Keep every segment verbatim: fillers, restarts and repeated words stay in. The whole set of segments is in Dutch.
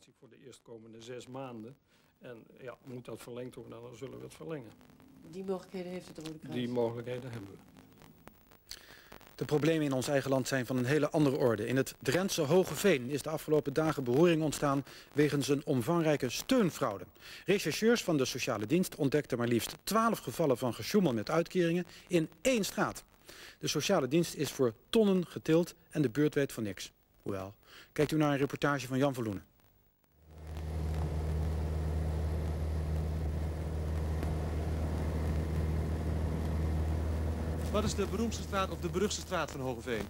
situatie voor de eerstkomende zes maanden. En ja, moet dat verlengd worden, dan zullen we het verlengen. Die mogelijkheden heeft het Rode Kruis? Die mogelijkheden hebben we. De problemen in ons eigen land zijn van een hele andere orde. In het Drentse Hogeveen is de afgelopen dagen beroering ontstaan wegens een omvangrijke steunfraude. Rechercheurs van de sociale dienst ontdekten maar liefst twaalf gevallen van gesjoemel met uitkeringen in één straat. De sociale dienst is voor tonnen getild en de buurt weet van niks. Hoewel, kijkt u naar een reportage van Jan Verloenen. Wat is de beroemdste straat of de beruchtste straat van Hogeveen?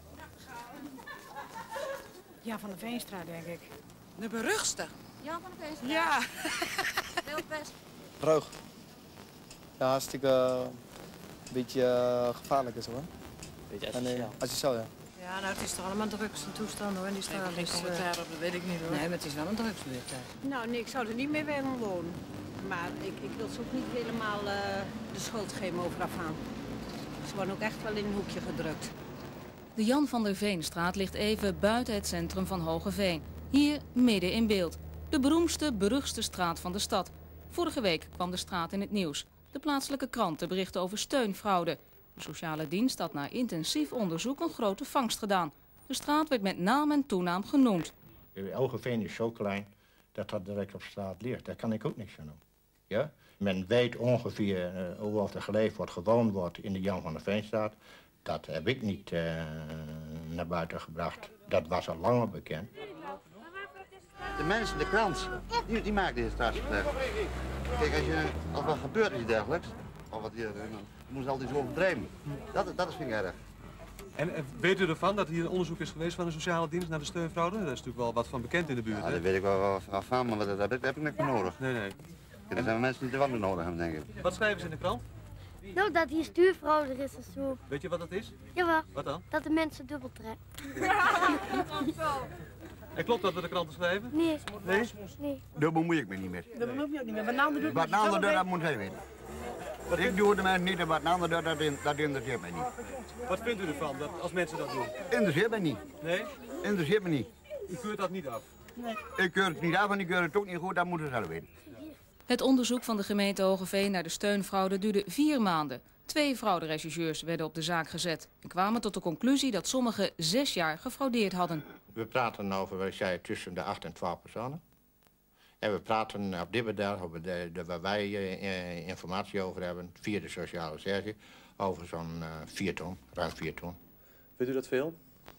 Ja, van de Veenstraat, denk ik. De beruchtste? Jan van de Veenstraat. Ja. Wildwest. Droog. Ja, hartstikke uh, een beetje uh, gevaarlijk is hoor. Beetje en, uh, asociaal. asociaal, ja. Ja, nou, het is toch allemaal drugs en toestanden hoor, in die straat. Geen commentaar op, dat weet ik niet hoor. Nee, maar het is wel een drugsbuurt. Nou, nee, ik zou er niet meer willen wonen. Maar ik, ik wil ze ook niet helemaal uh, de schuld geven overaf aan. Ze worden ook echt wel in een hoekje gedrukt. De Jan van der Veenstraat ligt even buiten het centrum van Hogeveen. Hier midden in beeld. De beroemdste, beruchtste straat van de stad. Vorige week kwam de straat in het nieuws. De plaatselijke kranten berichten over steunfraude. De sociale dienst had na intensief onderzoek een grote vangst gedaan. De straat werd met naam en toenaam genoemd. Hogeveen is zo klein dat dat direct op straat ligt. Daar kan ik ook niks aan doen. Ja? Men weet ongeveer uh, hoe er geleefd wordt, gewoond wordt in de Jan van der Veenstraat. Dat heb ik niet uh, naar buiten gebracht. Dat was al langer bekend. De mensen, de krant, die, die maken deze straat slecht. Kijk, als, je, als wat gebeurt iets dergelijks, of wat hier, dan moeten ze altijd zo overdrijven. Dat, dat is vind ik erg. En uh, weet u ervan dat hier een onderzoek is geweest van de sociale dienst naar de steunfraude? Daar is natuurlijk wel wat van bekend in de buurt. Ja, daar weet ik wel wat van, maar daar heb ik, heb ik niks voor nodig. Nee, nee. Ja, er zijn mensen die er wat nodig hebben, denk ik. Wat schrijven ze in de krant? Nou, dat hier stuurfraude is of zo. Weet je wat dat is? Jawel. Wat dan? Dat de mensen dubbel trekken. En klopt dat we de kranten schrijven? Nee. Nee? Nee. Daar bemoei ik me niet mee. Dat bemoei je ook niet meer. Wat een ander doet, Wat een ander doet, dat moet hij weten. Wat ik doe het mensen niet en wat een ander doet, dat, in, dat interesseert mij niet. Wat vindt u ervan dat, als mensen dat doen? Interesseert mij niet. Nee? Interesseert me niet. U keurt dat niet af? Nee. Ik keur het niet af en ik keur het ook niet goed, dat moeten ze zelf weten. Het onderzoek van de gemeente Hogeveen naar de steunfraude duurde vier maanden. Twee frauderechercheurs werden op de zaak gezet en kwamen tot de conclusie dat sommigen zes jaar gefraudeerd hadden. We praten over, wat ik zei, tussen de acht en twaalf personen. En we praten op dit bedrijf, de, de, waar wij uh, informatie over hebben, via de sociale recherche, over zo'n uh, vier ton, ruim vier ton. Vindt u dat veel?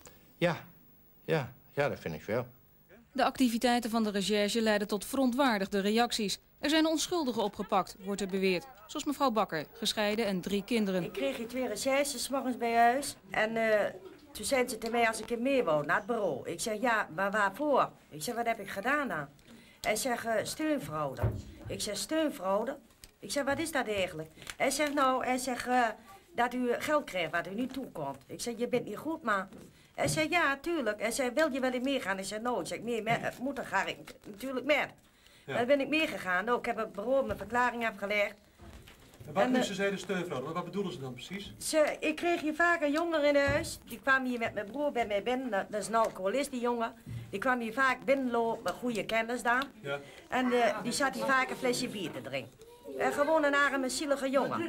Ja, ja, ja, dat vind ik veel. De activiteiten van de recherche leidden tot verontwaardigde reacties. Er zijn onschuldigen opgepakt, wordt er beweerd. Zoals mevrouw Bakker, gescheiden en drie kinderen. Ik kreeg hier twee recherches 's morgens bij huis. En uh, toen zei ze tegen mij als ik in mee wou, naar het bureau. Ik zeg, ja, maar waarvoor? Ik zeg, wat heb ik gedaan dan? Hij zegt, uh, steunfraude. Ik zeg, steunfraude? Ik zeg, wat is dat eigenlijk? Hij zegt, nou, hij zegt, uh, dat u geld krijgt wat u niet toekomt. Ik zeg, je bent niet goed, maar... Hij zei, ja, tuurlijk. Hij zei, wil je wel in meegaan? Ik zei, nou, ik zeg, mee, met, moeder ga ik natuurlijk met. Ja. Dan ben ik meegegaan. Nou, ik heb het bureau mijn verklaring afgelegd. En wat en, moesten zij de steunfraude? Wat bedoelen ze dan precies? Ze, ik kreeg hier vaak een jongen in huis. Die kwam hier met mijn broer bij mij binnen. Dat is een alcoholist, die jongen. Die kwam hier vaak binnenlopen met goede kennis dan. Ja. En uh, die zat hier vaak een flesje bier te drinken. Uh, gewoon een arme, zielige jongen.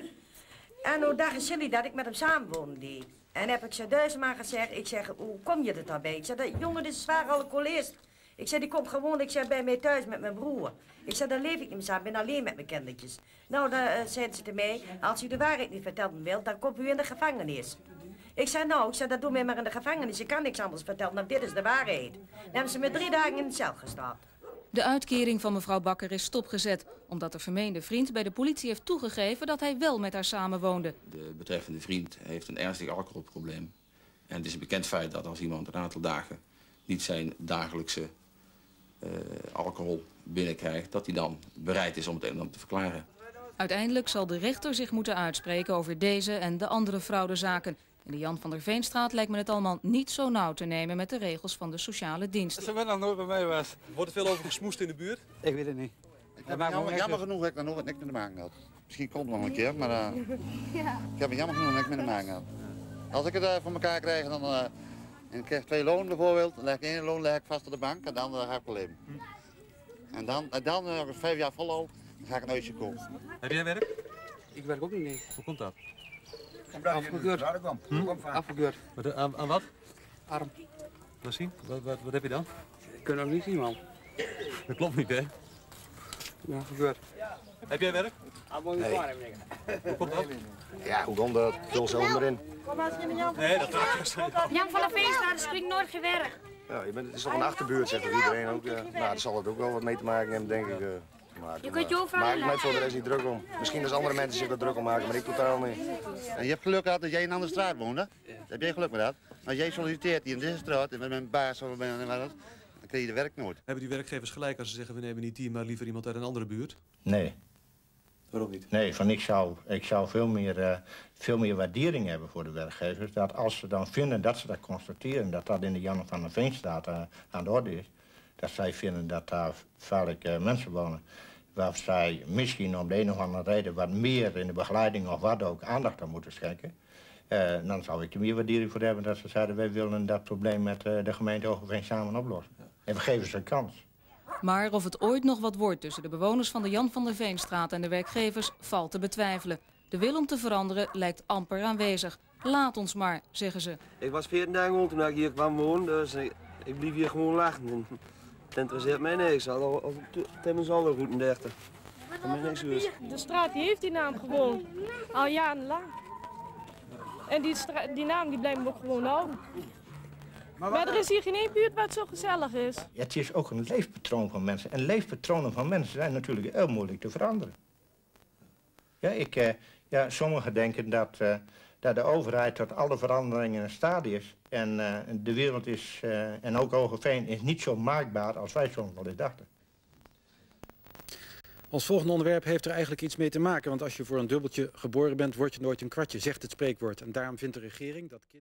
En hoe dacht jullie dat ik met hem samenwoonde die? En heb ik ze duizendmaal gezegd, ik zeg, hoe kom je er daarbij? Ik zeg, dat jongen dit is zwaar alcoholist. Ik zeg, die komt gewoon, ik zeg, bij mij thuis met mijn broer. Ik zeg, dan leef ik niet meer samen, ik ben alleen met mijn kindertjes. Nou, dan uh, zeiden ze tegen mij, als u de waarheid niet vertellen wilt, dan komt u in de gevangenis. Ik zei, nou, ik zeg, dat doe mij maar in de gevangenis. Ik kan niks anders vertellen, nou, dit is de waarheid. Dan hebben ze me drie dagen in de cel gestopt. De uitkering van mevrouw Bakker is stopgezet, omdat de vermeende vriend bij de politie heeft toegegeven dat hij wel met haar samenwoonde. De betreffende vriend heeft een ernstig alcoholprobleem. En het is een bekend feit dat als iemand een aantal dagen niet zijn dagelijkse uh, alcohol binnenkrijgt, dat hij dan bereid is om het een en ander te verklaren. Uiteindelijk zal de rechter zich moeten uitspreken over deze en de andere fraudezaken. In de Jan van der Veenstraat lijkt me het allemaal niet zo nauw te nemen met de regels van de sociale dienst. Ze ben nog nooit bij mij was. Wordt er veel over gesmoest in de buurt? Ik weet het niet. Ik heb jammer, jammer genoeg heb ik daar nooit niks mee te maken gehad. Misschien komt het nog een keer, maar uh, ja. Ik heb er jammer genoeg niks mee te maken gehad. Als ik het uh, voor elkaar krijg, dan uh, en ik krijg twee lonen bijvoorbeeld, dan leg ik één loon leg ik vast op de bank en de andere ga ik wel leven. En dan, en dan uh, als vijf jaar volhoud, dan ga ik een huisje kopen. Heb jij werk? Ik werk ook niet, nee. Hoe komt dat? Afgekeurd. Hm? Afgekeurd. Wat, aan, aan wat? Arm. Laat zien. Wat, wat, wat heb je dan? Ik kan ook niet zien, man. Dat klopt niet, hè? Ja, afgekeurd. Heb jij werk? Nee. Hoe komt dat? Ja, hoe komt dat? Vul ze allemaal erin. Nee, dat is Jan van der Veenstraat springt nooit gewerkt. Ja, je bent, het is toch een achterbuurt, zegt toch iedereen ook. Ja. Nou, daar zal het ook wel wat mee te maken hebben, denk ik. Uh, maar, Je kunt je overal maak ik mij voor de rest niet druk om. Misschien als andere mensen zich er druk om maken, maar ik totaal niet. En je hebt geluk gehad dat jij in een andere straat woont, hè? Heb jij geluk met dat? Als jij solliciteert hier in deze straat, en met mijn baas of met mijn dan krijg je de werk nooit. Hebben die werkgevers gelijk als ze zeggen we nemen niet die, maar liever iemand uit een andere buurt? Nee. Waarom niet? Nee, van ik zou, ik zou veel, meer, uh, veel meer waardering hebben voor de werkgevers. Dat als ze dan vinden dat ze dat constateren, dat dat in de Jan van der Veenstraat uh, aan de orde is. Dat zij vinden dat daar vaak uh, mensen wonen. Waar zij misschien om de een of andere reden wat meer in de begeleiding of wat ook aandacht aan moeten schenken. Uh, dan zou ik er meer waardering voor hebben dat ze zeiden wij willen dat probleem met uh, de gemeente Hoogeveen samen oplossen. En we geven ze een kans. Maar of het ooit nog wat wordt tussen de bewoners van de Jan van der Veenstraat en de werkgevers valt te betwijfelen. De wil om te veranderen lijkt amper aanwezig. Laat ons maar, zeggen ze. Ik was veertien dagen oud toen ik hier kwam wonen, dus ik, ik blieb hier gewoon lachen. Het interesseert mij niks, al als Tim zal er goed in dertig. De straat die heeft die naam gewoon al jarenlang. En die, die naam die blijven we ook gewoon houden. Maar, maar er is hier geen één buurt waar het zo gezellig is. Ja, het is ook een leefpatroon van mensen. En leefpatronen van mensen zijn natuurlijk heel moeilijk te veranderen. Ja, ik, uh, ja, sommigen denken dat, uh, dat de overheid tot alle veranderingen in staat is. En uh, de wereld is, uh, en ook Hoogeveen, is niet zo maakbaar als wij soms wel eens dachten. Ons volgende onderwerp heeft er eigenlijk iets mee te maken. Want als je voor een dubbeltje geboren bent, word je nooit een kwartje, zegt het spreekwoord. En daarom vindt de regering dat...